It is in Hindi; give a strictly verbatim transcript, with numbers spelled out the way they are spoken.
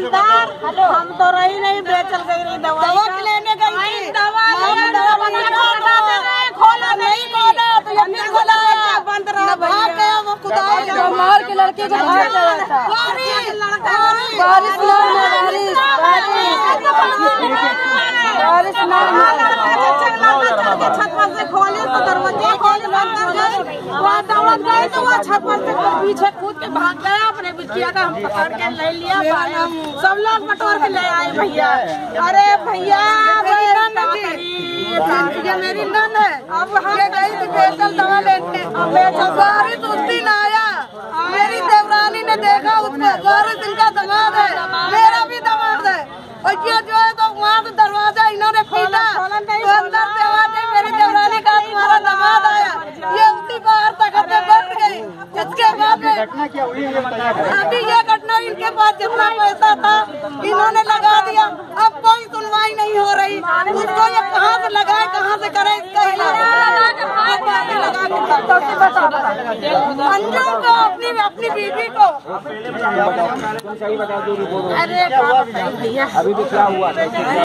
तहसीलदार हम तो रही नहीं, बेचल गई रही दवा दवा लेने गई थी। दवा खोला नहीं, खोला तो ये फिर खोला बंद रहा, भाग गया वो खुदा मार के लड़के को भाग गया था। बारिश बारिश छत पर से खोले तो दरवाजे खोले अंदर गए, वहाँ दौड़ गए तो वहाँ छत पर से पीछे कूद के भाग गया। अपने बिटिया का हम पकड़ के ले लिया, सब लोग बटोर के ले आए भैया। अरे भैया ये मेरी नन है, अब ये गई थी बेचल दवा लेने, बारिश उस दिन आया, मेरी देवरानी ने देखा उसको, बारिश इनका दमाद है, मेरा भी दमाद है। और ये जो है तो वहाँ से दरवाजा इन्होंने खोला तो अंदर से आवाज आई मेरी देवरानी का तुम्हारा दमाद आया, ये उसी बाहर तक बैठ गई। इसके बाद घटना क्या हुई अभी ये घटना, इनके पास जितना पैसा था इन्होंने लगा दिया, अब कोई सुनवाई नहीं हो रही। उसको ये कहाँ से लगाए कहाँ से करे इसका अंजुम को, अपनी अपनी बीवी को। सही बता दो, अरे अभी तो क्या हुआ?